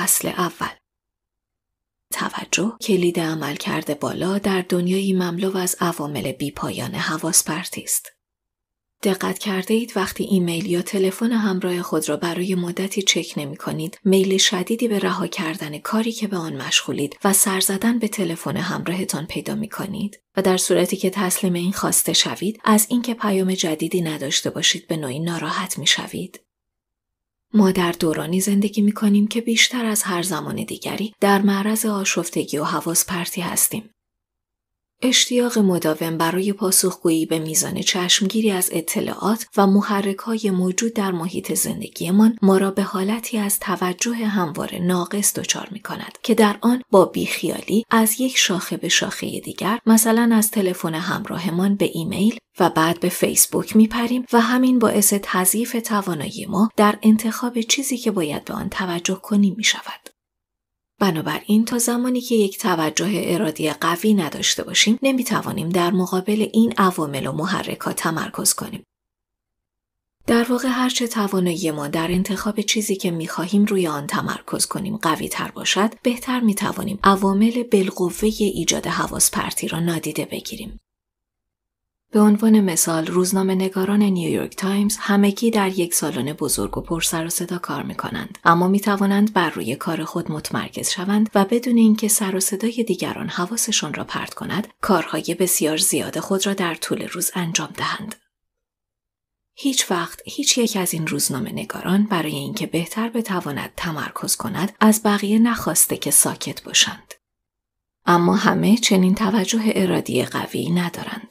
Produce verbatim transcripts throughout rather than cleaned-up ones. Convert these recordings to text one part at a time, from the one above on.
فصل اول. توجه کلید عمل کرده بالا در دنیایی مملو از عوامل بی‌پایان حواس پرتی است. دقت کرده اید وقتی ایمیل یا تلفن همراه خود را برای مدتی چک نمی کنید، میل شدیدی به رها کردن کاری که به آن مشغولید و سر زدن به تلفن همراهتان پیدا می کنید و در صورتی که تسلیم این خواسته شوید، از اینکه پیام جدیدی نداشته باشید به نوعی ناراحت می شوید. ما در دورانی زندگی می کنیم که بیشتر از هر زمان دیگری در معرض آشفتگی و حواس پرتی هستیم. اشتیاق مداوم برای پاسخگویی به میزان چشمگیری از اطلاعات و محرک‌های موجود در محیط زندگیمان ما را به حالتی از توجه همواره ناقص دچار می‌کند که در آن با بیخیالی از یک شاخه به شاخه دیگر، مثلا از تلفن همراهمان به ایمیل و بعد به فیسبوک میپریم و همین باعث تضعیف توانایی ما در انتخاب چیزی که باید به آن توجه کنیم می‌شود. بنابراین تا زمانی که یک توجه ارادی قوی نداشته باشیم نمیتوانیم در مقابل این عوامل و محرکات تمرکز کنیم. در واقع هرچه توانایی ما در انتخاب چیزی که میخواهیم روی آن تمرکز کنیم قوی تر باشد، بهتر میتوانیم عوامل بالقوه ایجاد حواس پرتی را نادیده بگیریم. به عنوان مثال روزنامه نگاران نیویورک تایمز همگی در یک سالن بزرگ و پر سر و صدا کار می‌کنند، اما می‌توانند بر روی کار خود متمرکز شوند و بدون اینکه سر و صدای دیگران حواسشان را پرت کند، کارهای بسیار زیاد خود را در طول روز انجام دهند. هیچ وقت هیچ یک از این روزنامه نگاران برای اینکه بهتر بتواند تمرکز کند، از بقیه نخواسته که ساکت باشند. اما همه چنین توجه ارادی قوی ندارند.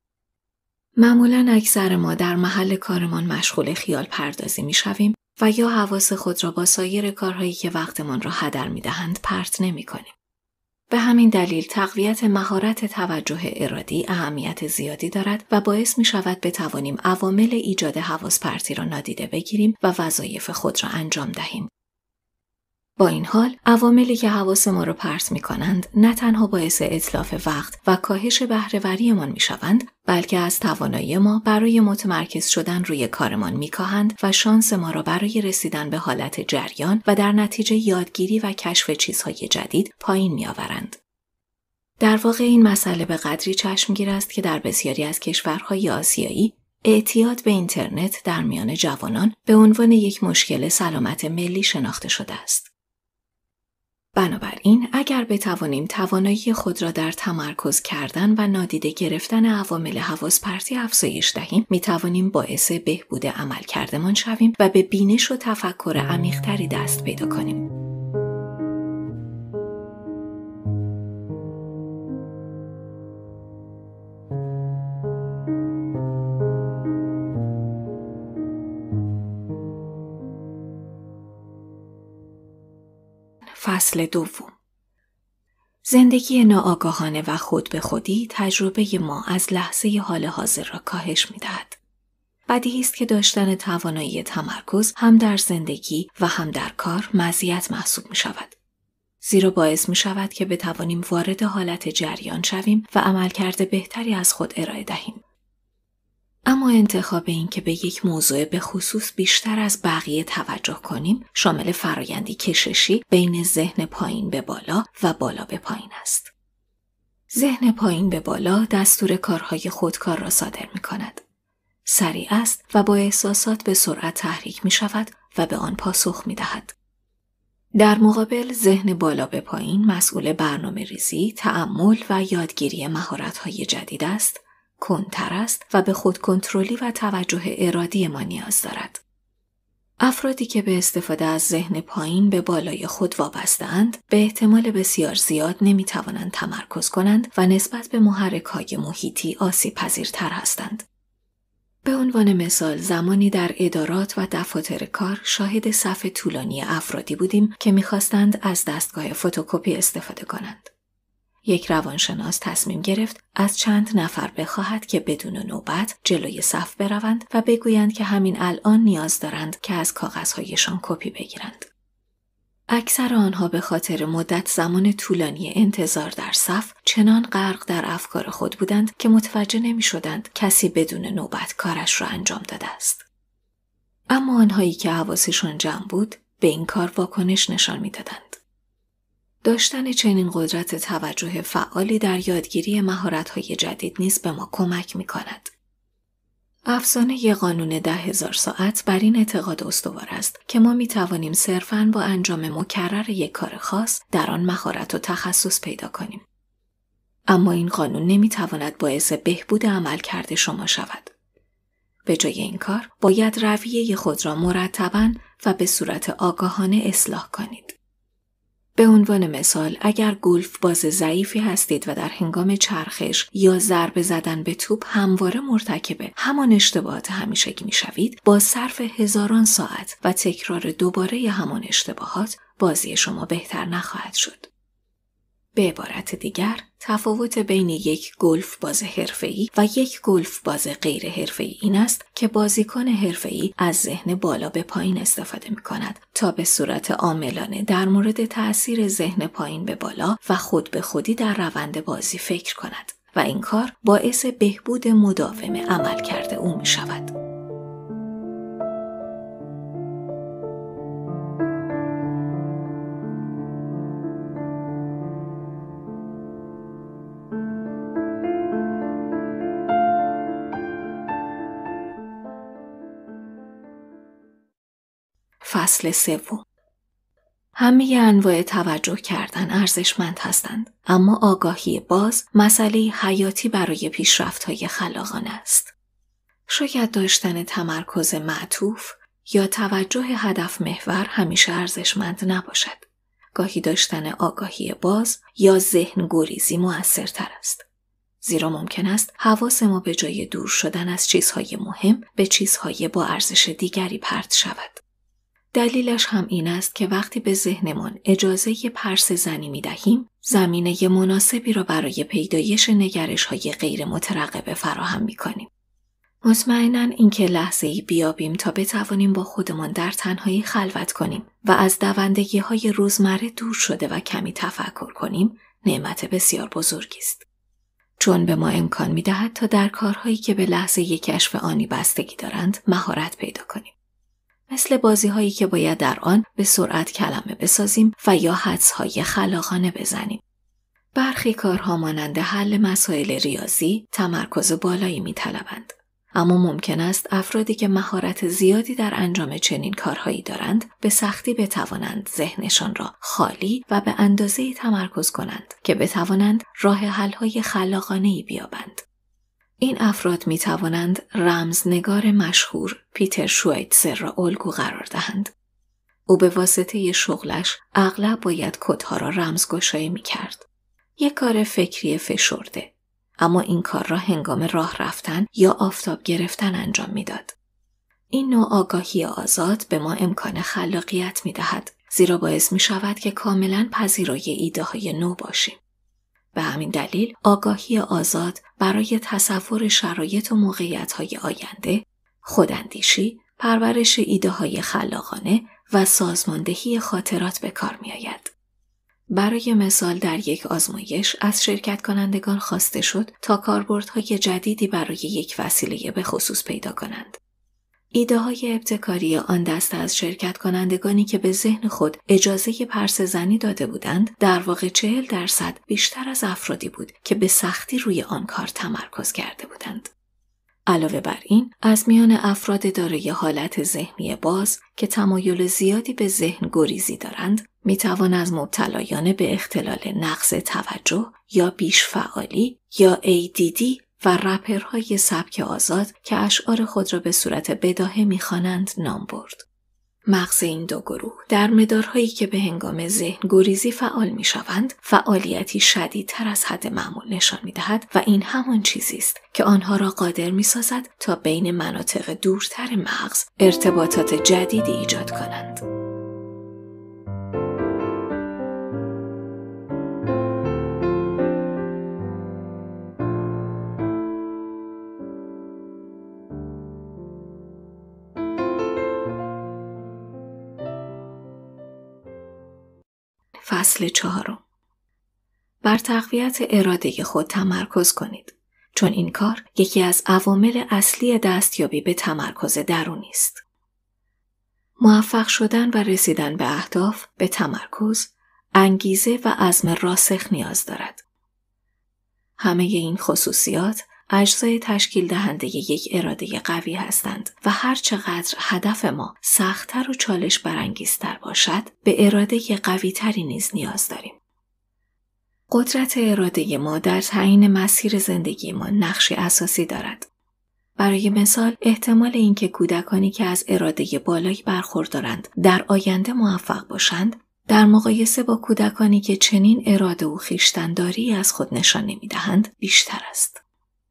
معمولاً اکثر ما در محل کارمان مشغول خیال پردازی می شویم و یا حواس خود را با سایر کارهایی که وقتمان را هدر می دهند پرت نمی کنیم. به همین دلیل تقویت مهارت توجه ارادی اهمیت زیادی دارد و باعث می شود بتوانیم عوامل ایجاد حواس پرتی را نادیده بگیریم و وظایف خود را انجام دهیم. با این حال، عواملی که حواس ما را پرت می کنند نه تنها باعث اتلاف وقت و کاهش بهره‌وریمان می شوند، بلکه از توانایی ما برای متمرکز شدن روی کارمان می کاهند و شانس ما را برای رسیدن به حالت جریان و در نتیجه یادگیری و کشف چیزهای جدید پایین می آورند. در واقع این مسئله به قدری چشمگیر است که در بسیاری از کشورهای آسیایی اعتیاد به اینترنت در میان جوانان به عنوان یک مشکل سلامت ملی شناخته شده است. بنابراین اگر بتوانیم توانایی خود را در تمرکز کردن و نادیده گرفتن عوامل حواس پرتی افزایش دهیم، می توانیم باعث بهبود عملکردمان شویم و به بینش و تفکر عمیق‌تری دست پیدا کنیم. فصل دوم. زندگی ناآگاهانه و خود به خودی تجربه ما از لحظه حال حاضر را کاهش می دهد. بدیهی است که داشتن توانایی تمرکز هم در زندگی و هم در کار مزیت محسوب می شود. زیرا باعث می شود که بتوانیم وارد حالت جریان شویم و عملکرد بهتری از خود ارائه دهیم. اما انتخاب این که به یک موضوع به خصوص بیشتر از بقیه توجه کنیم شامل فرایندی کششی بین ذهن پایین به بالا و بالا به پایین است. ذهن پایین به بالا دستور کارهای خودکار را صادر می کند. سریع است و با احساسات به سرعت تحریک می شود و به آن پاسخ می دهد. در مقابل ذهن بالا به پایین مسئول برنامه ریزی، تأمل و یادگیری مهارت‌های جدید است، کنتر است و به خود کنترلی و توجه ارادی ما نیاز دارد. افرادی که به استفاده از ذهن پایین به بالای خود وابسته‌اند، به احتمال بسیار زیاد نمی‌توانند تمرکز کنند و نسبت به محرک‌های محیطی آسیب پذیرتر هستند. به عنوان مثال زمانی در ادارات و دفاتر کار شاهد صف طولانی افرادی بودیم که می‌خواستند از دستگاه فتوکپی استفاده کنند. یک روانشناس تصمیم گرفت از چند نفر بخواهد که بدون نوبت جلوی صف بروند و بگویند که همین الان نیاز دارند که از کاغذهایشان کپی بگیرند. اکثر آنها به خاطر مدت زمان طولانی انتظار در صف چنان غرق در افکار خود بودند که متوجه نمی شدند کسی بدون نوبت کارش را انجام داده است. اما آنهایی که حواسشان جمع بود به این کار واکنش نشان می‌دادند. داشتن چنین قدرت توجه فعالی در یادگیری مهارت‌های جدید نیز به ما کمک می‌کند. افسانه ی قانون ده هزار ساعت بر این اعتقاد استوار است که ما می‌توانیم صرفاً با انجام مکرر یک کار خاص در آن مهارت و تخصص پیدا کنیم. اما این قانون نمی‌تواند باعث بهبود عملکرد شما شود. به جای این کار باید رویه خود را مرتباً و به صورت آگاهانه اصلاح کنید. به عنوان مثال، اگر گلف باز ضعیفی هستید و در هنگام چرخش یا ضربه زدن به توپ همواره مرتکب همان اشتباهات همیشگی می‌شوید، با صرف هزاران ساعت و تکرار دوباره همان اشتباهات، بازی شما بهتر نخواهد شد. به عبارت دیگر، تفاوت بین یک گلف باز حرفه‌ای و یک گلف باز غیر حرفه‌ای این است که بازیکن حرفه‌ای از ذهن بالا به پایین استفاده می‌کند تا به صورت عاملانه در مورد تأثیر ذهن پایین به بالا و خود به خودی در روند بازی فکر کند و این کار باعث بهبود مداوم عملکرد او می‌شود. فصل سوم. همه انواع توجه کردن ارزشمند هستند، اما آگاهی باز مسئله حیاتی برای پیشرفت‌های خلاقانه است. شاید داشتن تمرکز معطوف یا توجه هدف محور همیشه ارزشمند نباشد. گاهی داشتن آگاهی باز یا ذهن گریزی مؤثرتر است. زیرا ممکن است حواس ما به جای دور شدن از چیزهای مهم به چیزهای با ارزش دیگری پرت شود. دلیلش هم این است که وقتی به ذهنمان اجازه پرسه زنی می دهیم، زمینه مناسبی را برای پیدایش نگرش‌های غیر مترقبه فراهم می کنیم. مطمئناً اینکه لحظه‌ای بیابیم تا بتوانیم با خودمان در تنهایی خلوت کنیم و از دوندگی‌های روزمره دور شده و کمی تفکر کنیم، نعمت بسیار بزرگی است. چون به ما امکان می دهد تا در کارهایی که به لحظه یک کشف آنی بستگی دارند، مهارت پیدا کنیم. مثل بازی هایی که باید در آن به سرعت کلمه بسازیم و یا حدس‌های خلاقانه بزنیم. برخی کارها مانند حل مسائل ریاضی تمرکز بالایی می‌طلبند. اما ممکن است افرادی که مهارت زیادی در انجام چنین کارهایی دارند به سختی بتوانند ذهنشان را خالی و به اندازه‌ای تمرکز کنند که بتوانند راه حل‌های خلاقانه‌ای بیابند. این افراد می توانند رمزنگار مشهور پیتر شوایتزر را الگو قرار دهند. او به واسطه شغلش اغلب باید کدها را رمزگشایی می کرد. یک کار فکری فشرده، اما این کار را هنگام راه رفتن یا آفتاب گرفتن انجام می داد. این نوع آگاهی آزاد به ما امکان خلاقیت می دهد، زیرا باعث می شود که کاملاً پذیرای ایده های نو باشیم. به همین دلیل آگاهی آزاد برای تصور شرایط و موقعیت‌های آینده، خوداندیشی، پرورش ایده‌های خلاقانه و سازماندهی خاطرات به کار می‌آید. برای مثال در یک آزمایش از شرکت کنندگان خواسته شد تا کاربردهای جدیدی برای یک وسیله به خصوص پیدا کنند. ایده های ابتکاری آن دسته از شرکت کنندگانی که به ذهن خود اجازه پرسه زنی داده بودند در واقع چهل درصد بیشتر از افرادی بود که به سختی روی آن کار تمرکز کرده بودند. علاوه بر این، از میان افراد دارای حالت ذهنی باز که تمایل زیادی به ذهن گریزی دارند، می توان از مبتلایان به اختلال نقص توجه یا بیش فعالی یا ای دی دی و رپرهای سبک آزاد که اشعار خود را به صورت بداهه می‌خوانند نام برد. مغز این دو گروه در مدارهایی که به هنگام ذهن گریزی فعال می‌شوند، فعالیتی شدیدتر از حد معمول نشان می‌دهد و این همان چیزی است که آنها را قادر می‌سازد تا بین مناطق دورتر مغز ارتباطات جدیدی ایجاد کنند. فصل چهارم. بر تقویت اراده خود تمرکز کنید، چون این کار یکی از عوامل اصلی دستیابی به تمرکز درونی است. موفق شدن و رسیدن به اهداف به تمرکز، انگیزه و عزم راسخ نیاز دارد. همه این خصوصیات اجزای تشکیل دهنده یک اراده قوی هستند و هر چقدر هدف ما سخت‌تر و چالش برانگیزتر باشد، به اراده قوی تری نیز نیاز داریم. قدرت اراده ما در تعیین مسیر زندگی ما نقشی اساسی دارد. برای مثال، احتمال اینکه کودکانی که از اراده بالایی برخوردارند در آینده موفق باشند، در مقایسه با کودکانی که چنین اراده و خویشتن‌داری از خود نشان نمی‌دهند بیشتر است.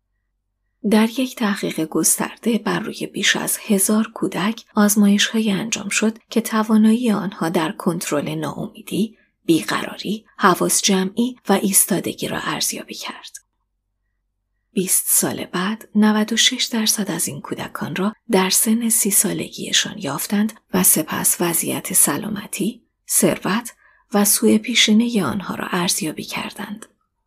در یک تحقیق گسترده بر روی بیش از هزار کودک آزمایش‌هایی انجام شد که توانایی آنها در کنترل ناامیدی، بیقراری، حواس جمعی و ایستادگی را ارزیابی کرد. بیست سال بعد نود و شش درصد از این کودکان را در سن سی سالگیشان یافتند و سپس وضعیت سلامتی، ثروت و سوء پیشینه آنها را ارزیابی کردند.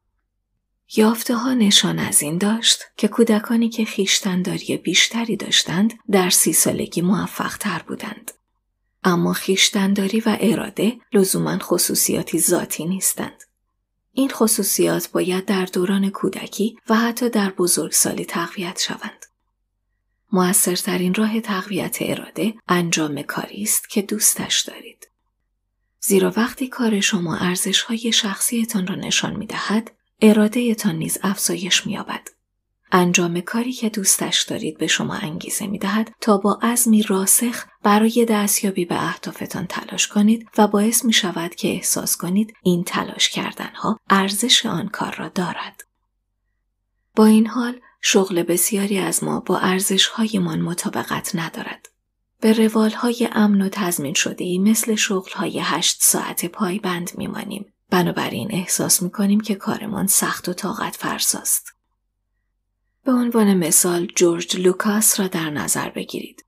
یافته ها نشان از این داشت که کودکانی که خویشتن‌داری بیشتری داشتند در سی سالگی موفق تر بودند. اما خویشتن‌داری و اراده لزوماً خصوصیاتی ذاتی نیستند. این خصوصیات باید در دوران کودکی و حتی در بزرگسالی تقویت شوند. مؤثرترین راه تقویت اراده انجام کاری است که دوستش دارید. زیرا وقتی کار شما ارزش‌های شخصیتان را نشان می‌دهد، اراده‌تان نیز افزایش می‌یابد. انجام کاری که دوستش دارید به شما انگیزه می‌دهد تا با عزمی راسخ برای دستیابی به اهدافتان تلاش کنید و باعث می‌شود که احساس کنید این تلاش کردن‌ها ارزش آن کار را دارد. با این حال، شغل بسیاری از ما با ارزش‌هایمان مطابقت ندارد. به روال‌های امن و تضمین شده‌ای مثل شغل‌های هشت ساعت پایبند می‌مانیم. بنابراین احساس می‌کنیم که کارمان سخت و طاقت فرساست. به عنوان مثال جورج لوکاس را در نظر بگیرید.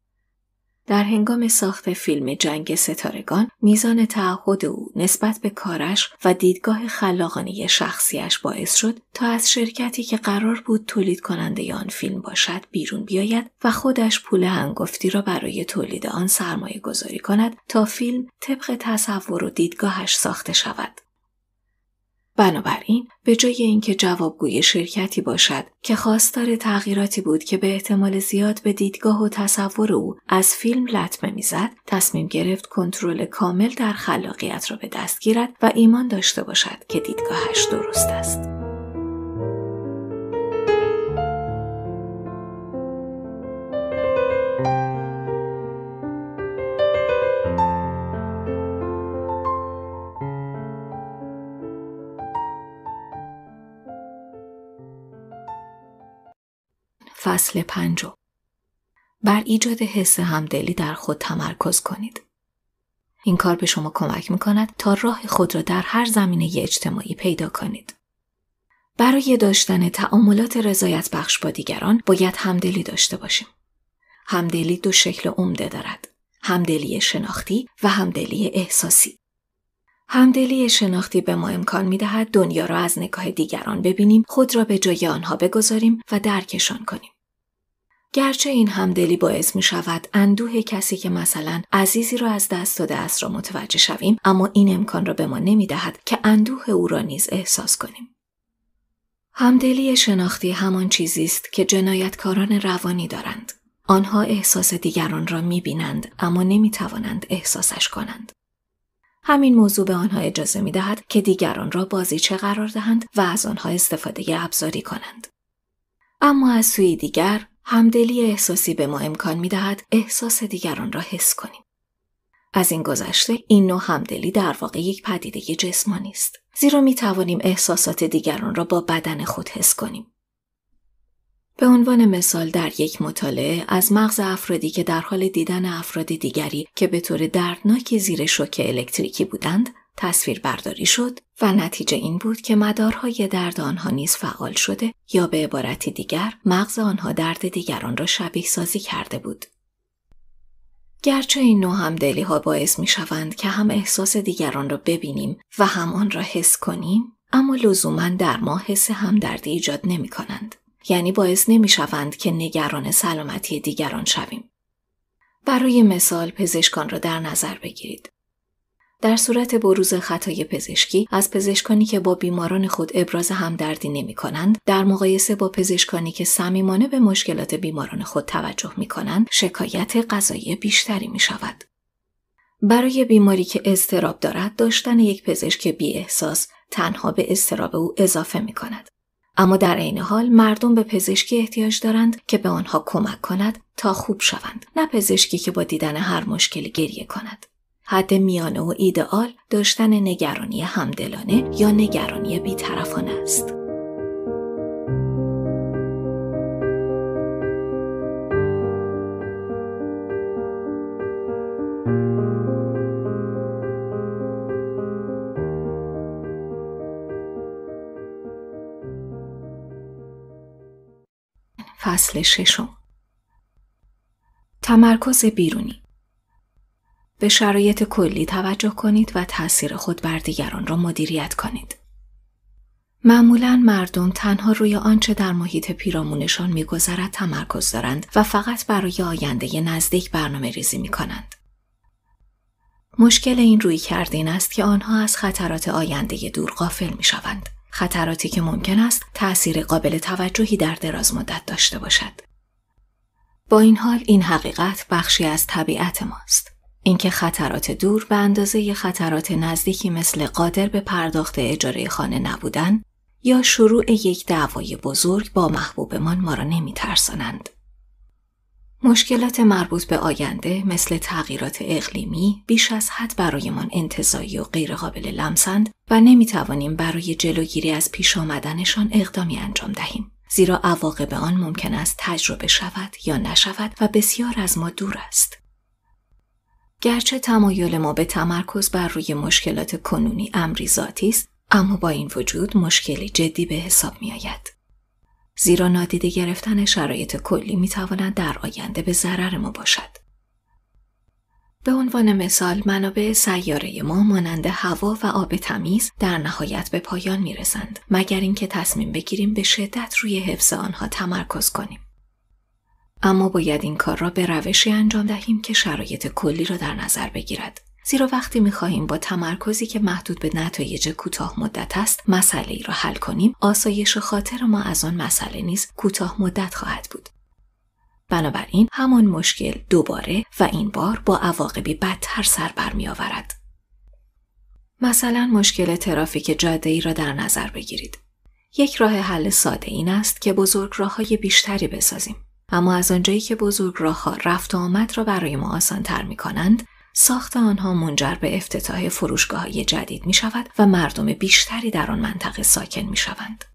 در هنگام ساخت فیلم جنگ ستارگان، میزان تعهد او نسبت به کارش و دیدگاه خلاقانه شخصیش باعث شد تا از شرکتی که قرار بود تولید کننده آن فیلم باشد بیرون بیاید و خودش پول هنگفتی را برای تولید آن سرمایه گذاری کند تا فیلم طبق تصور و دیدگاهش ساخته شود. بنابراین به جای اینکه جوابگوی شرکتی باشد که خواستار تغییراتی بود که به احتمال زیاد به دیدگاه و تصور او از فیلم لطمه میزد، تصمیم گرفت کنترل کامل در خلاقیت را به دست گیرد و ایمان داشته باشد که دیدگاهش درست است. فصل پنجم. بر ایجاد حس همدلی در خود تمرکز کنید. این کار به شما کمک می‌کند تا راه خود را در هر زمینه اجتماعی پیدا کنید. برای داشتن تعاملات رضایت بخش با دیگران باید همدلی داشته باشیم. همدلی دو شکل عمده دارد: همدلی شناختی و همدلی احساسی. همدلی شناختی به ما امکان می‌دهد دنیا را از نگاه دیگران ببینیم، خود را به جای آنها بگذاریم و درکشان کنیم. گرچه این همدلی باعث می‌شود اندوه کسی که مثلا عزیزی را از دست داده است را متوجه شویم، اما این امکان را به ما نمی‌دهد که اندوه او را نیز احساس کنیم. همدلی شناختی همان چیزی است که جنایتکاران روانی دارند. آنها احساس دیگران را می‌بینند اما نمی‌توانند احساسش کنند. همین موضوع به آنها اجازه می‌دهد که دیگران را بازیچه قرار دهند و از آنها استفاده ابزاری کنند. اما از سوی دیگر، همدلی احساسی به ما امکان می‌دهد احساس دیگران را حس کنیم. از این گذشته، این نوع همدلی در واقع یک پدیده جسمانی است، زیرا می‌توانیم احساسات دیگران را با بدن خود حس کنیم. به عنوان مثال در یک مطالعه از مغز افرادی که در حال دیدن افراد دیگری که به طور دردناکی زیر شوک الکتریکی بودند تصویر برداری شد و نتیجه این بود که مدارهای درد آنها نیز فعال شده، یا به عبارتی دیگر مغز آنها درد دیگران را شبیه سازی کرده بود. گرچه این نوع همدلی ها باعث می شوند که هم احساس دیگران را ببینیم و هم آن را حس کنیم، اما لزوماً در ما حس همدردی ایجاد نمی کنند. یعنی باعث نمی شوند که نگران سلامتی دیگران شویم. برای مثال پزشکان را در نظر بگیرید. در صورت بروز خطای پزشکی از پزشکانی که با بیماران خود ابراز همدردی نمی کنند در مقایسه با پزشکانی که صمیمانه به مشکلات بیماران خود توجه می کنند شکایت قضایی بیشتری می شود. برای بیماری که اضطراب دارد داشتن یک پزشک بی احساس تنها به اضطراب او اضافه می کند. اما در عین حال مردم به پزشکی احتیاج دارند که به آنها کمک کند تا خوب شوند، نه پزشکی که با دیدن هر مشکلی گریه کند. حد میانه و ایدئال داشتن نگرانی همدلانه یا نگرانی بی‌طرفانه است. فصل ششم. تمرکز بیرونی. به شرایط کلی توجه کنید و تأثیر خود بر دیگران را مدیریت کنید. معمولاً مردم تنها روی آنچه در محیط پیرامونشان می‌گذرد تمرکز دارند و فقط برای آینده نزدیک برنامه ریزی می‌کنند. مشکل این رویکرد این است که آنها از خطرات آینده دور غافل می‌شوند. خطراتی که ممکن است تأثیر قابل توجهی در دراز مدت داشته باشد. با این حال این حقیقت بخشی از طبیعت ماست. اینکه خطرات دور به اندازه خطرات نزدیکی مثل قادر به پرداخت اجاره خانه نبودن یا شروع یک دعوای بزرگ با محبوبمان ما را نمی‌ترسانند. مشکلات مربوط به آینده مثل تغییرات اقلیمی بیش از حد برایمان انتزاعی و غیر قابل لمسند و نمی‌توانیم برای جلوگیری از پیش آمدنشان اقدامی انجام دهیم، زیرا عواقب آن ممکن است تجربه شود یا نشود و بسیار از ما دور است. گرچه تمایل ما به تمرکز بر روی مشکلات کنونی امری ذاتی است، اما با این وجود مشکلی جدی به حساب می آید. زیرا نادیده گرفتن شرایط کلی می تواند در آینده به ضرر ما باشد. به عنوان مثال منابع سیاره ما مانند هوا و آب تمیز در نهایت به پایان می رسند، مگر اینکه تصمیم بگیریم به شدت روی حفظ آنها تمرکز کنیم. اما باید این کار را به روشی انجام دهیم که شرایط کلی را در نظر بگیرد. زیرا وقتی می‌خواهیم با تمرکزی که محدود به نتایج کوتاه مدت است مسئله‌ای را حل کنیم، آسایش خاطر ما از آن مسئله نیز کوتاه مدت خواهد بود. بنابراین همان مشکل دوباره و این بار با عواقبی بدتر سر برمی‌آورد. مثلا مشکل ترافیک جاده‌ای را در نظر بگیرید. یک راه حل ساده این است که بزرگراه‌های بیشتری بسازیم. اما از آنجایی که بزرگراه‌ها رفت و آمد را برای ما آسان‌تر می‌کنند، ساخت آنها منجر به افتتاح فروشگاه‌های جدید می‌شود و مردم بیشتری در آن منطقه ساکن می‌شوند.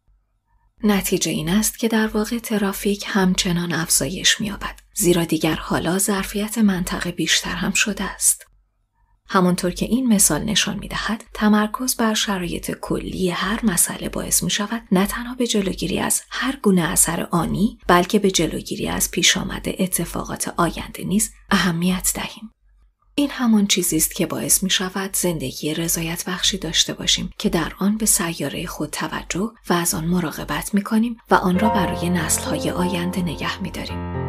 نتیجه این است که در واقع ترافیک همچنان افزایش می‌یابد، زیرا دیگر حالا ظرفیت منطقه بیشتر هم شده است. همانطور که این مثال نشان می‌دهد، تمرکز بر شرایط کلی هر مسئله باعث می‌شود نه تنها به جلوگیری از هر گونه اثر آنی، بلکه به جلوگیری از پیش آمده اتفاقات آینده نیز اهمیت دهیم. این همان چیزی است که باعث می‌شود زندگی رضایت بخشی داشته باشیم که در آن به سیاره خود توجه و از آن مراقبت می‌کنیم و آن را برای نسل‌های آینده نگه می‌داریم.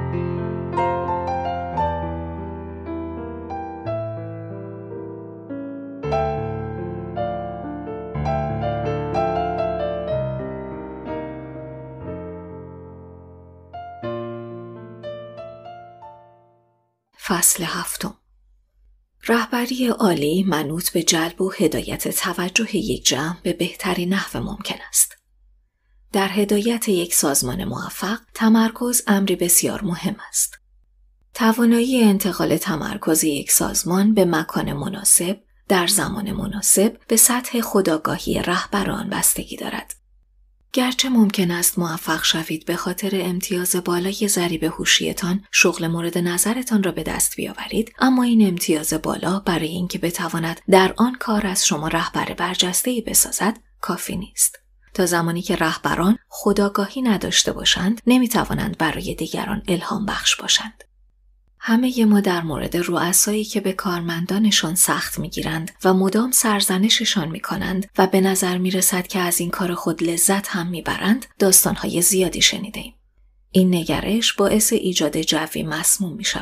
فصل هفتم. رهبری عالی منوط به جلب و هدایت توجه یک جمع به بهترین نحو ممکن است. در هدایت یک سازمان موفق، تمرکز امری بسیار مهم است. توانایی انتقال تمرکز یک سازمان به مکان مناسب، در زمان مناسب، به سطح خودآگاهی رهبر آن بستگی دارد. گرچه ممکن است موفق شوید به خاطر امتیاز بالای ضریب هوشیتان شغل مورد نظرتان را به دست بیاورید، اما این امتیاز بالا برای اینکه بتواند در آن کار از شما رهبر برجسته‌ای بسازد کافی نیست. تا زمانی که رهبران خودآگاهی نداشته باشند، نمیتوانند برای دیگران الهام بخش باشند. همه ما در مورد رؤسایی که به کارمندانشان سخت میگیرند و مدام سرزنششان میکنند و به نظر میرسد که از این کار خود لذت هم میبرند، داستانهای زیادی شنیدیم. این نگرش باعث ایجاد جوی مسموم میشود.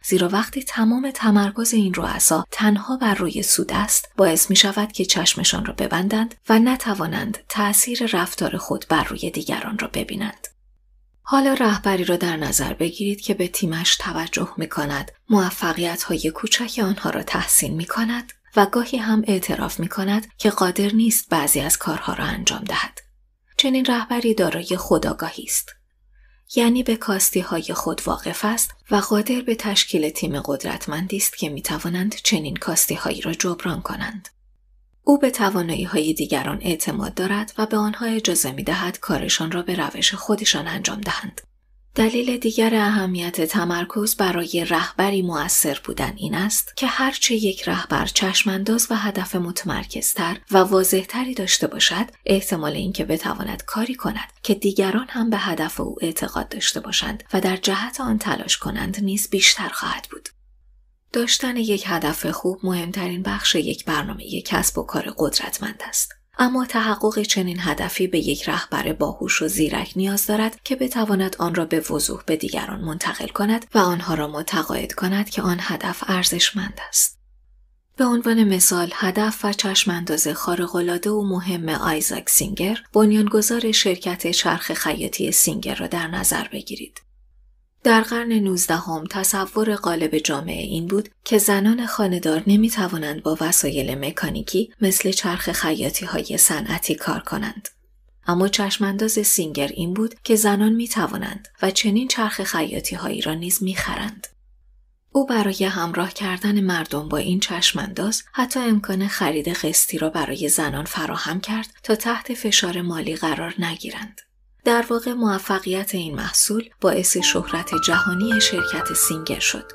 زیرا وقتی تمام تمرکز این رؤسا تنها بر روی سود است، باعث می شود که چشمشان را ببندند و نتوانند تأثیر رفتار خود بر روی دیگران را ببینند. حالا رهبری را در نظر بگیرید که به تیمش توجه می کند، موفقیت‌های کوچک آنها را تحسین می کند و گاهی هم اعتراف می کند که قادر نیست بعضی از کارها را انجام دهد. چنین رهبری دارای خودآگاهی است. یعنی به کاستی‌های خود واقف است و قادر به تشکیل تیم قدرتمندی است که می توانند چنین کاستی‌هایی را جبران کنند. او به توانایی‌های دیگران اعتماد دارد و به آنها اجازه می‌دهد کارشان را به روش خودشان انجام دهند. دلیل دیگر اهمیت تمرکز برای رهبری مؤثر بودن این است که هرچه یک رهبر چشمانداز و هدف متمرکزتر و واضح‌تری داشته باشد، احتمال اینکه بتواند کاری کند که دیگران هم به هدف او اعتقاد داشته باشند و در جهت آن تلاش کنند نیز بیشتر خواهد بود. داشتن یک هدف خوب مهمترین بخش یک برنامه کسب و کار قدرتمند است. اما تحقق چنین هدفی به یک رهبر باهوش و زیرک نیاز دارد که بتواند آن را به وضوح به دیگران منتقل کند و آنها را متقاعد کند که آن هدف ارزشمند است. به عنوان مثال، هدف و چشمانداز خارق‌العاده و مهم آیزاک سینگر، بنیانگذار شرکت چرخ خیاطی سینگر را در نظر بگیرید. در قرن نوزدهم تصور غالب جامعه این بود که زنان خانه‌دار نمی‌توانند با وسایل مکانیکی مثل چرخ خیاطی‌های صنعتی کار کنند. اما چشمانداز سینگر این بود که زنان می‌توانند و چنین چرخ خیاطی‌هایی را نیز می‌خرند. او برای همراه کردن مردم با این چشمانداز حتی امکان خرید قسطی را برای زنان فراهم کرد تا تحت فشار مالی قرار نگیرند. در واقع موفقیت این محصول باعث شهرت جهانی شرکت سینگر شد.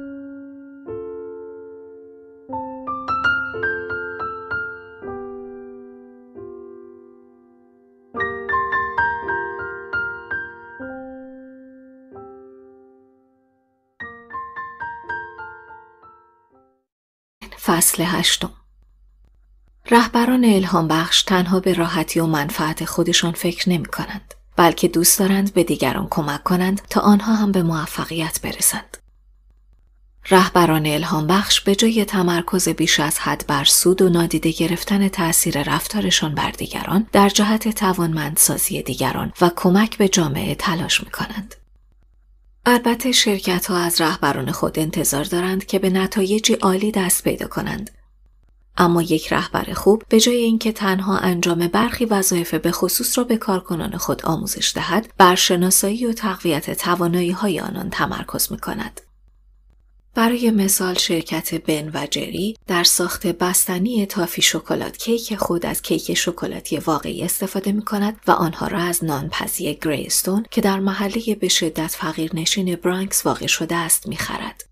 فصل هشتم. رهبران الهام بخش تنها به راحتی و منفعت خودشان فکر نمی کنند، بلکه دوست دارند به دیگران کمک کنند تا آنها هم به موفقیت برسند. رهبران الهام بخش به جای تمرکز بیش از حد بر سود و نادیده گرفتن تأثیر رفتارشان بر دیگران، در جهت توانمندسازی دیگران و کمک به جامعه تلاش می کنند. البته شرکت‌ها از رهبران خود انتظار دارند که به نتایجی عالی دست پیدا کنند. اما یک رهبر خوب به جای اینکه تنها انجام برخی وظایف به خصوص را به کارکنان خود آموزش دهد، بر شناسایی و تقویت توانایی‌های آنان تمرکز می‌کند. برای مثال شرکت بن و جری در ساخت بستنی تافی شکلات کیک خود از کیک شکلاتی واقعی استفاده می‌کند و آنها را از نانپزی گریستون که در محله به شدت فقیرنشین برانکس واقع شده است می‌خرد.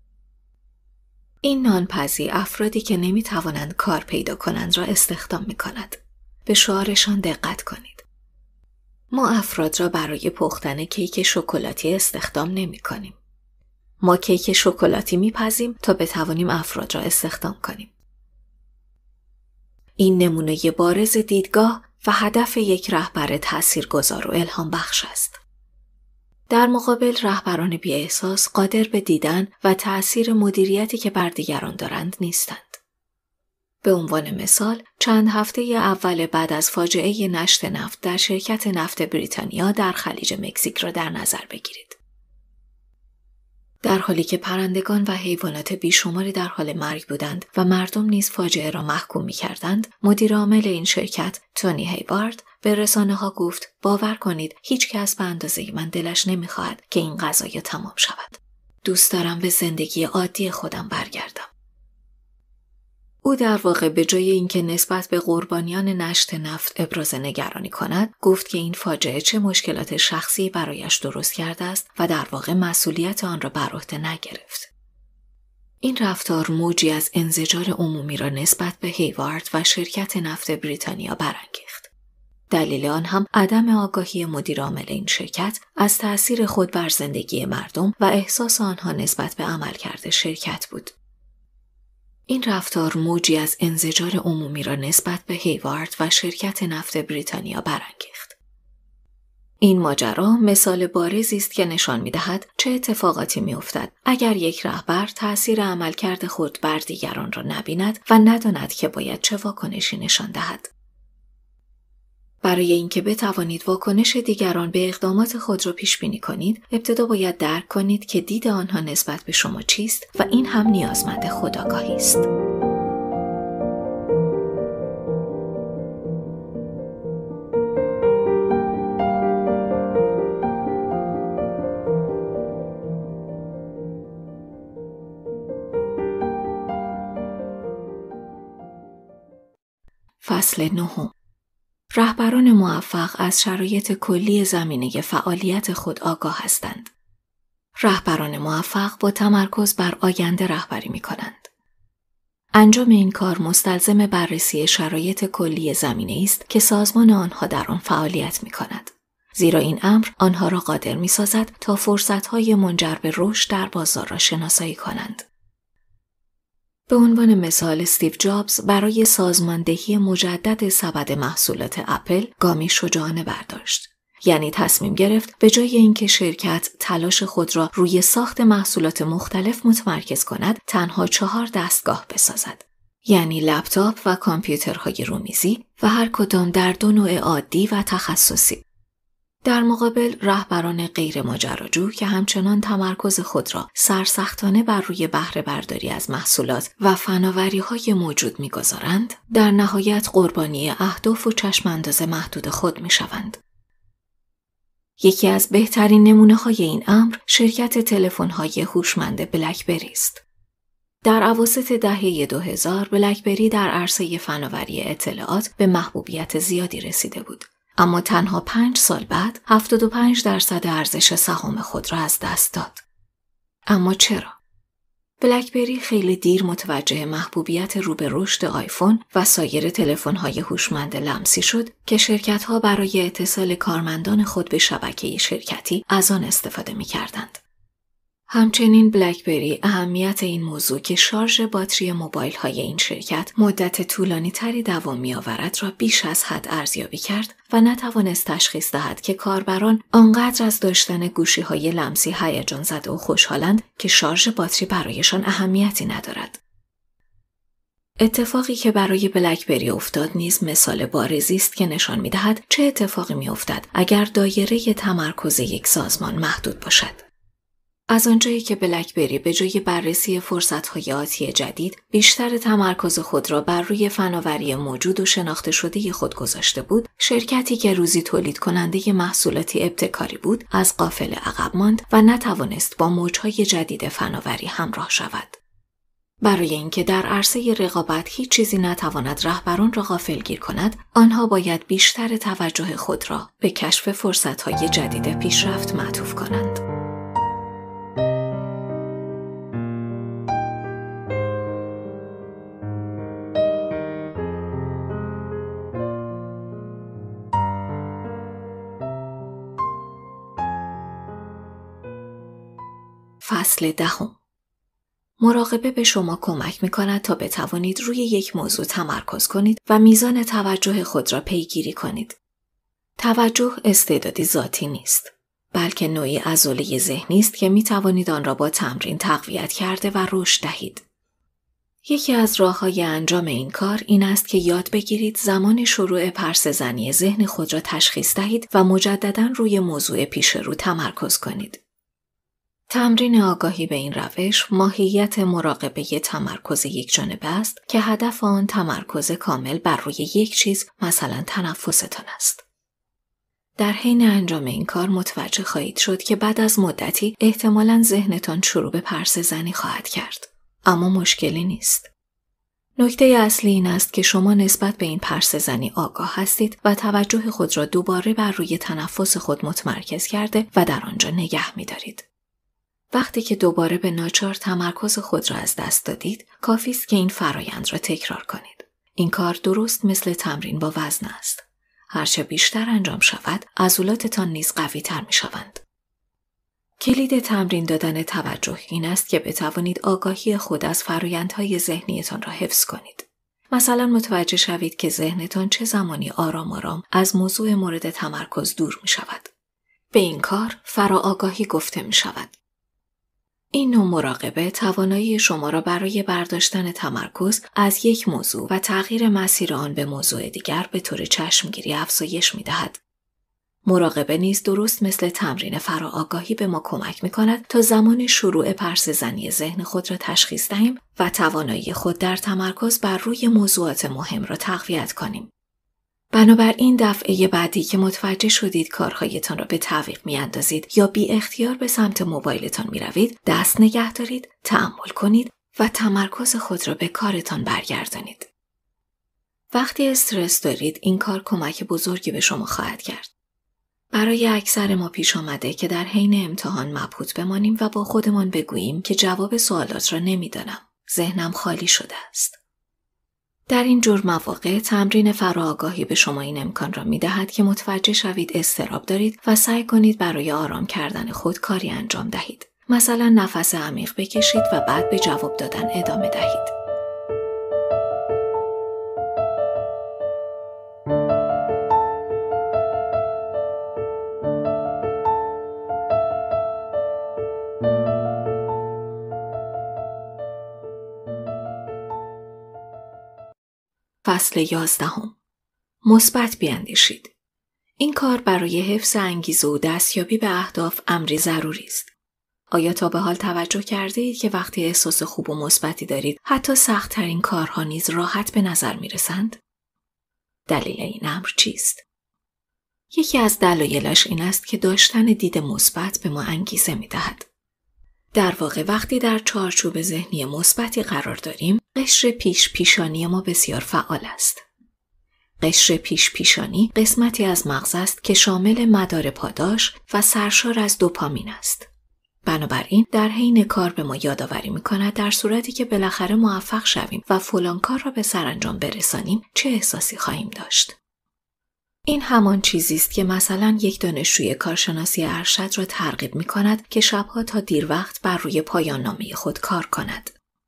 این نانپزی افرادی که نمی‌توانند کار پیدا کنند را استخدام می‌کند. به شعارشان دقت کنید. ما افراد را برای پختن کیک شکلاتی استخدام نمی‌کنیم. ما کیک شکلاتی می‌پزیم تا بتوانیم افراد را استخدام کنیم. این نمونه بارز دیدگاه و هدف یک رهبر تاثیرگذار و الهام بخش است. در مقابل رهبران بی‌احساس قادر به دیدن و تأثیر مدیریتی که بر دیگران دارند نیستند. به عنوان مثال، چند هفته اول بعد از فاجعه نشت نفت در شرکت نفت بریتانیا در خلیج مکزیک را در نظر بگیرید. در حالی که پرندگان و حیوانات بیشماری در حال مرگ بودند و مردم نیز فاجعه را محکوم می‌کردند، مدیر عامل این شرکت، تونی هیوارد، به رسانه‌ها گفت باور کنید هیچ کس به اندازه من دلش نمی‌خواهد که این قضیه تمام شود. دوست دارم به زندگی عادی خودم برگردم. او در واقع به جای اینکه نسبت به قربانیان نشت نفت ابراز نگرانی کند، گفت که این فاجعه چه مشکلات شخصی برایش درست کرده است و در واقع مسئولیت آن را بر عهده نگرفت. این رفتار موجی از انزجار عمومی را نسبت به هیوارد و شرکت نفت بریتانیا برانگیخت. دلیل آن هم عدم آگاهی مدیر عامل این شرکت از تأثیر خود بر زندگی مردم و احساس آنها نسبت به عملکرد شرکت بود. این رفتار موجی از انزجار عمومی را نسبت به هیوارد و شرکت نفت بریتانیا برانگیخت. این ماجرا مثال بارزی است که نشان می‌دهد چه اتفاقاتی می‌افتد اگر یک رهبر تأثیر عملکرد خود بر دیگران را نبیند و نداند که باید چه واکنشی نشان دهد. برای اینکه بتوانید واکنش دیگران به اقدامات خود را پیش بینی کنید، ابتدا باید درک کنید که دید آنها نسبت به شما چیست و این هم نیازمند خودآگاهی است. فصل نهم. رهبران موفق از شرایط کلی زمینه فعالیت خود آگاه هستند. رهبران موفق با تمرکز بر آینده رهبری می کنند. انجام این کار مستلزم بررسی شرایط کلی زمینه است که سازمان آنها در آن فعالیت می کند. زیرا این امر آنها را قادر می سازد تا فرصت‌های منجر به رشد در بازار را شناسایی کنند. به عنوان مثال استیو جابز برای سازماندهی مجدد سبد محصولات اپل گامی شجاعانه برداشت. یعنی تصمیم گرفت به جای اینکه شرکت تلاش خود را روی ساخت محصولات مختلف متمرکز کند، تنها چهار دستگاه بسازد. یعنی لپتاپ و کامپیوترهای رومیزی و هر کدام در دو نوع عادی و تخصصی. در مقابل رهبران غیر ماجراجو که همچنان تمرکز خود را سرسختانه بر روی بهره برداری از محصولات و فناوری‌های موجود می‌گذارند، در نهایت قربانی اهداف و چشم‌انداز محدود خود می‌شوند. یکی از بهترین نمونه‌های این امر شرکت تلفن‌های هوشمند بلکبری است. در اواسط دهه دو هزار بلکبری در عرصه فناوری اطلاعات به محبوبیت زیادی رسیده بود. اما تنها پنج سال بعد هفتاد و پنج درصد ارزش سهام خود را از دست داد. اما چرا؟ بلکبری خیلی دیر متوجه محبوبیت رو به رشد آیفون و سایر تلفن‌های هوشمند لمسی شد که شرکت‌ها برای اتصال کارمندان خود به شبکه شرکتی از آن استفاده می‌کردند. همچنین بلکبری اهمیت این موضوع که شارژ باتری موبایل های این شرکت مدت طولانی تری دوام می آورد را بیش از حد ارزیابی کرد و نتوانست تشخیص دهد که کاربران آنقدر از داشتن گوشی های لمسی هیجان زده و خوشحالند که شارژ باتری برایشان اهمیتی ندارد. اتفاقی که برای بلکبری افتاد نیز مثال بارزی است که نشان می دهد چه اتفاقی می افتد اگر دایره تمرکز یک سازمان محدود باشد. از آنجایی که بلکبری به جای بررسی فرصت‌های آتی جدید بیشتر تمرکز خود را بر روی فناوری موجود و شناخته شده خود گذاشته بود، شرکتی که روزی تولید کننده محصولاتی ابتکاری بود از قافله عقب ماند و نتوانست با موج‌های جدید فناوری همراه شود. برای اینکه در عرصه رقابت هیچ چیزی نتواند رهبران را غافلگیر کند، آنها باید بیشتر توجه خود را به کشف فرصت‌های جدید پیشرفت معطوف کنند. فصل دهم. مراقبه به شما کمک می‌کند تا بتوانید روی یک موضوع تمرکز کنید و میزان توجه خود را پیگیری کنید. توجه استعدادی ذاتی نیست، بلکه نوعی عضله ذهنی است که می‌توانید آن را با تمرین تقویت کرده و رشد دهید. یکی از راه‌های انجام این کار این است که یاد بگیرید زمان شروع پرسه‌زنی ذهن خود را تشخیص دهید و مجدداً روی موضوع پیش رو تمرکز کنید. تمرین آگاهی به این روش ماهیت مراقبه تمرکز یک جانبه است که هدف آن تمرکز کامل بر روی یک چیز، مثلا تنفستان است. در حین انجام این کار متوجه خواهید شد که بعد از مدتی احتمالاً ذهنتان شروع به پرسه زنی خواهد کرد. اما مشکلی نیست. نکته اصلی این است که شما نسبت به این پرسه زنی آگاه هستید و توجه خود را دوباره بر روی تنفس خود متمرکز کرده و در آنجا نگه می دارید. وقتی که دوباره به ناچار تمرکز خود را از دست دادید، کافی است که این فرایند را تکرار کنید. این کار درست مثل تمرین با وزن است. هرچه بیشتر انجام شود، عضلاتتان نیز قوی‌تر می‌شوند. کلید تمرین دادن توجه این است که بتوانید آگاهی خود از فرایندهای ذهنیتان را حفظ کنید. مثلا متوجه شوید که ذهنتان چه زمانی آرام آرام از موضوع مورد تمرکز دور می‌شود. به این کار فراآگاهی گفته می شود. این نوع مراقبه توانایی شما را برای برداشتن تمرکز از یک موضوع و تغییر مسیر آن به موضوع دیگر به طور چشمگیری افزایش می دهد. مراقبه نیز درست مثل تمرین فراآگاهی به ما کمک می کند تا زمان شروع پرسه زنی ذهن خود را تشخیص دهیم و توانایی خود در تمرکز بر روی موضوعات مهم را تقویت کنیم. بنابراین دفعه بعدی که متوجه شدید کارهایتان را به تعویق می اندازید یا بی اختیار به سمت موبایلتان می روید، دست نگه دارید، تأمل کنید و تمرکز خود را به کارتان برگردانید. وقتی استرس دارید این کار کمک بزرگی به شما خواهد کرد. برای اکثر ما پیش آمده که در حین امتحان مبهوت بمانیم و با خودمان بگوییم که جواب سوالات را نمی‌دانم. ذهنم خالی شده است. در این جور مواقع تمرین فراآگاهی به شما این امکان را می‌دهد که متوجه شوید اضطراب دارید و سعی کنید برای آرام کردن خود کاری انجام دهید. مثلا نفس عمیق بکشید و بعد به جواب دادن ادامه دهید. فصل یازدهم. مثبت بیاندیشید. این کار برای حفظ انگیزه و دستیابی به اهداف امری ضروری است. آیا تا به حال توجه کردید که وقتی احساس خوب و مثبتی دارید حتی سخت‌ترین کارها نیز راحت به نظر می‌رسند؟ دلیل این امر چیست؟ یکی از دلایلش این است که داشتن دید مثبت به ما انگیزه می‌دهد. در واقع وقتی در چارچوب ذهنی مثبتی قرار داریم، قشر پیش پیشانی ما بسیار فعال است. قشر پیش پیشانی قسمتی از مغز است که شامل مدار پاداش و سرشار از دوپامین است. بنابراین در حین کار به ما یادآوری می‌کند در صورتی که بالاخره موفق شویم و فلان کار را به سرانجام برسانیم چه احساسی خواهیم داشت. این همان چیزی است که مثلا یک دانشجوی کارشناسی ارشد را ترغیب می‌کند که شبها تا دیر وقت بر روی پایان نامه خود کار کند.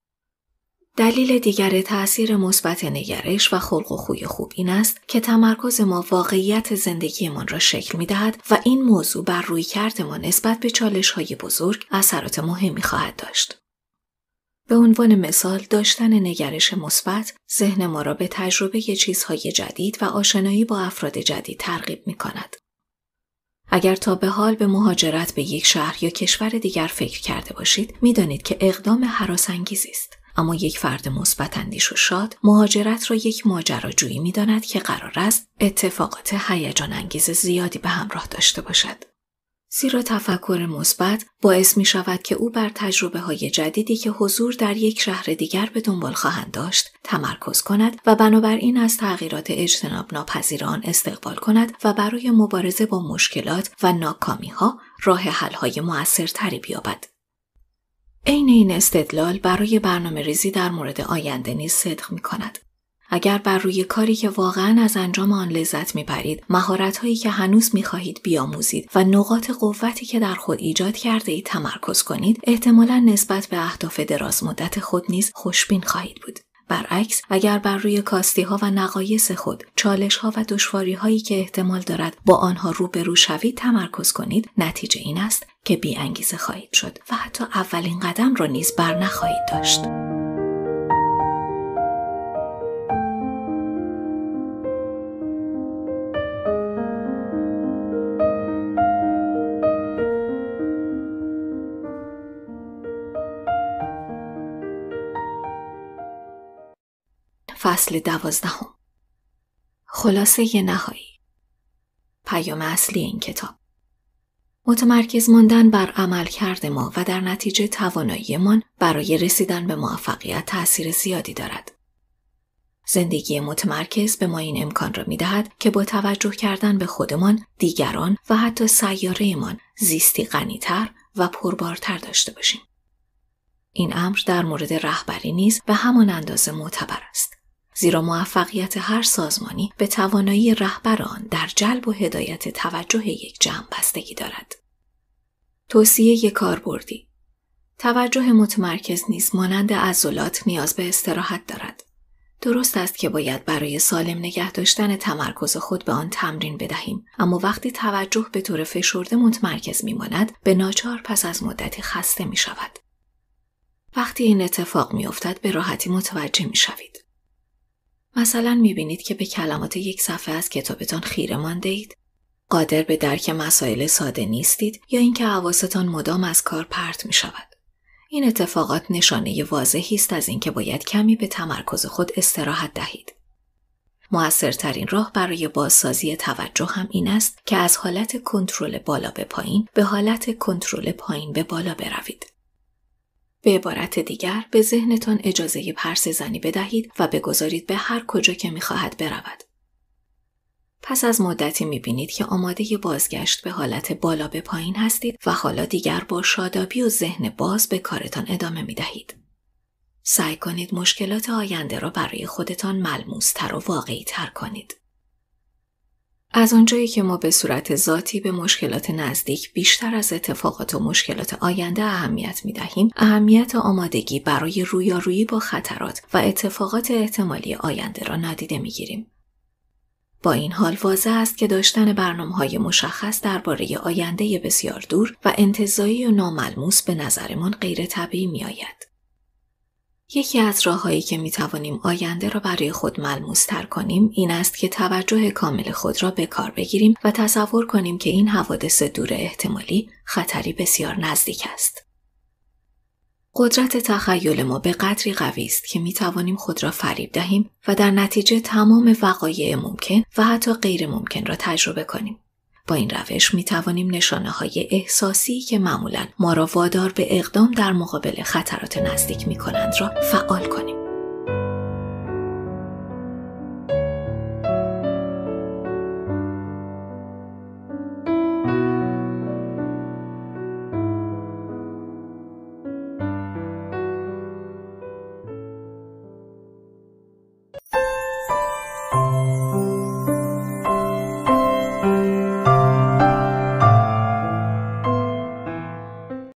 دلیل دیگر تأثیر مثبت نگرش و خلق و خوی خوب این است که تمرکز ما واقعیت زندگیمان را شکل می‌دهد و این موضوع بر رویکرد ما نسبت به چالش‌های بزرگ اثرات مهمی خواهد داشت. به عنوان مثال داشتن نگرش مثبت ذهن ما را به تجربه چیزهای جدید و آشنایی با افراد جدید ترغیب می‌کند. اگر تا به حال به مهاجرت به یک شهر یا کشور دیگر فکر کرده باشید، می‌دانید که اقدام هراس‌انگیزی است. اما یک فرد مثبت اندیش و شاد مهاجرت را یک ماجراجویی می‌داند که قرار است اتفاقات هیجان انگیز زیادی به همراه داشته باشد. زیرا تفکر مثبت باعث می شود که او بر تجربه های جدیدی که حضور در یک شهر دیگر به دنبال خواهند داشت تمرکز کند و بنابراین از تغییرات اجتناب ناپذیر آن استقبال کند و برای مبارزه با مشکلات و ناکامی ها راه حل های مؤثرتری بیابد. عین این استدلال برای برنامه ریزی در مورد آینده نیز صدق می کند. اگر بر روی کاری که واقعاً از انجام آن لذت می‌برید، مهارت‌هایی که هنوز می‌خواهید بیاموزید و نقاط قوتی که در خود ایجاد کرده اید تمرکز کنید، احتمالاً نسبت به اهداف دراز مدت خود نیز خوشبین خواهید بود. برعکس، اگر بر روی کاستی‌ها و نقایص خود، چالش‌ها و دشواری‌هایی که احتمال دارد با آنها روبرو شوید تمرکز کنید، نتیجه این است که بی‌انگیزه خواهید شد و حتی اولین قدم را نیز بر نخواهید داشت. فصل دوازدهم. خلاصه نهایی. پیام اصلی این کتاب. متمرکز ماندن بر عملکرد ما و در نتیجه تواناییمان برای رسیدن به موفقیت تأثیر زیادی دارد. زندگی متمرکز به ما این امکان را می‌دهد که با توجه کردن به خودمان، دیگران و حتی سیاره‌مان زیستی غنی‌تر و پربارتر داشته باشیم. این امر در مورد رهبری نیز به همان اندازه معتبر است. زیرا موفقیت هر سازمانی به توانایی رهبر آن در جلب و هدایت توجه یک جمع بستگی دارد. توصیه توجه متمرکز نیز مانند عضلات نیاز به استراحت دارد. درست است که باید برای سالم نگه داشتن تمرکز خود به آن تمرین بدهیم، اما وقتی توجه به طور فشرده متمرکز می‌ماند، به ناچار پس از مدتی خسته می‌شود. وقتی این اتفاق می‌افتد به راحتی متوجه می‌شوید. مثلا می‌بینید که به کلمات یک صفحه از کتابتان خیره مانده‌اید، قادر به درک مسائل ساده نیستید یا اینکه حواستان مدام از کار پرت می‌شود. این اتفاقات نشانه واضحی است از اینکه باید کمی به تمرکز خود استراحت دهید. مؤثرترین راه برای بازسازی توجه هم این است که از حالت کنترل بالا به پایین به حالت کنترل پایین به بالا بروید. به عبارت دیگر، به ذهنتان اجازه پرسه زنی بدهید و بگذارید به هر کجا که می‌خواهد برود. پس از مدتی می‌بینید که آماده بازگشت به حالت بالا به پایین هستید و حالا دیگر با شادابی و ذهن باز به کارتان ادامه می‌دهید. سعی کنید مشکلات آینده را برای خودتان ملموس‌تر و واقعی‌تر کنید. از آنجایی که ما به صورت ذاتی به مشکلات نزدیک بیشتر از اتفاقات و مشکلات آینده اهمیت می‌دهیم، اهمیت آمادگی برای رویارویی با خطرات و اتفاقات احتمالی آینده را نادیده می‌گیریم. با این حال واضح است که داشتن برنامه‌های مشخص درباره آینده بسیار دور و انتزاعی و ناملموس به نظرمان غیر طبیعی می‌آید. یکی از راه‌هایی که می‌توانیم آینده را برای خود ملموس‌تر کنیم این است که توجه کامل خود را به کار بگیریم و تصور کنیم که این حوادث دور احتمالی خطری بسیار نزدیک است. قدرت تخیل ما به قدری قوی است که می‌توانیم خود را فریب دهیم و در نتیجه تمام وقایع ممکن و حتی غیر ممکن را تجربه کنیم. با این روش می‌توانیم نشانه‌های احساسی که معمولاً ما را وادار به اقدام در مقابل خطرات نزدیک می‌کنند را فعال کنیم.